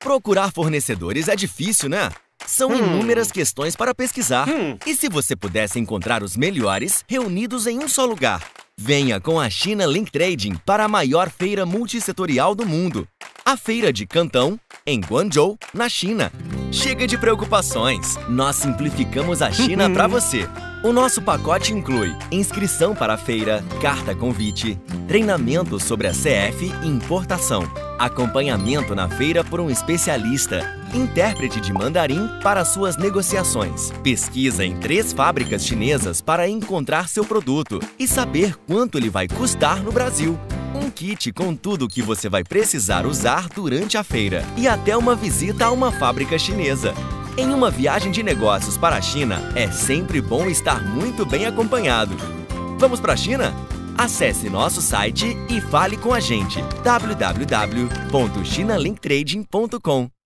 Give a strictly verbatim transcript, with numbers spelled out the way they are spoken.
Procurar fornecedores é difícil, né? São Hum. inúmeras questões para pesquisar. Hum. E se você pudesse encontrar os melhores reunidos em um só lugar? Venha com a China Link Trading para a maior feira multissetorial do mundo. A Feira de Cantão, em Guangzhou, na China. Chega de preocupações, nós simplificamos a China para você. O nosso pacote inclui inscrição para a feira, carta convite, treinamento sobre a C F e importação, acompanhamento na feira por um especialista, intérprete de mandarim para suas negociações, pesquisa em três fábricas chinesas para encontrar seu produto e saber quanto ele vai custar no Brasil. Um kit com tudo o que você vai precisar usar durante a feira e até uma visita a uma fábrica chinesa. Em uma viagem de negócios para a China, é sempre bom estar muito bem acompanhado. Vamos para a China? Acesse nosso site e fale com a gente. w w w ponto china link trading ponto com